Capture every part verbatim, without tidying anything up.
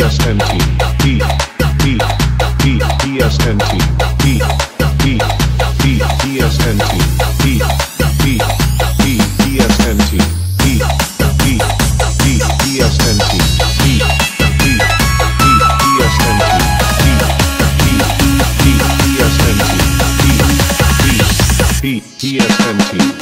S N T P P P P S N T P P P P S N T P P P P S N T P P P P S N T P P P S N T P P P S N T P P P S N T.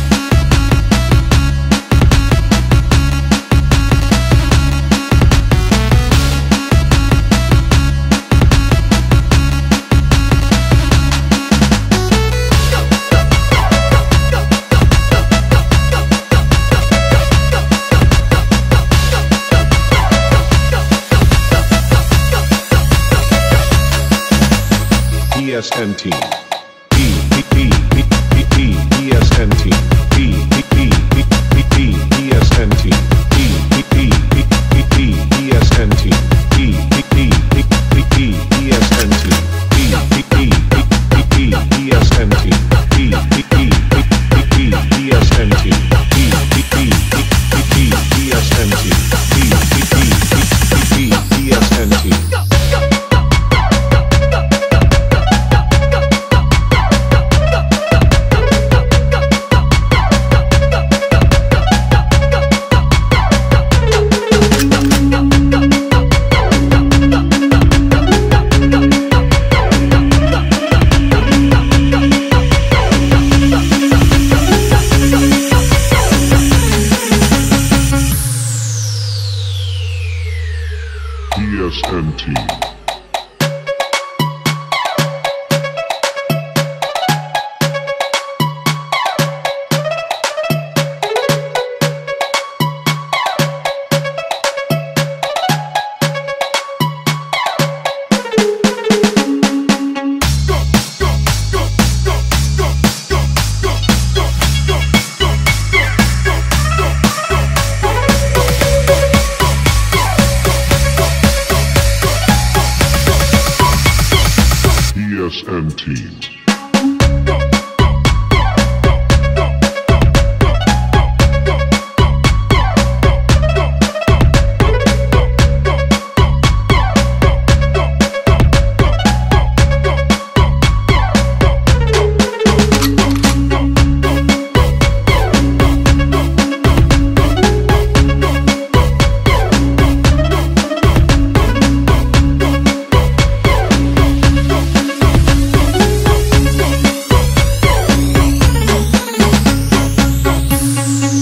P S N T P P P P P P S N T P P P P P P S N T P P P P P P S N T P P P P P P S N T P P P P P S N T P P P P P S N T P P P P P S N T P P P P S N T. P S N T. P S N T.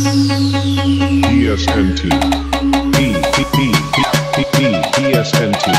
P S N T P P P P P P S N T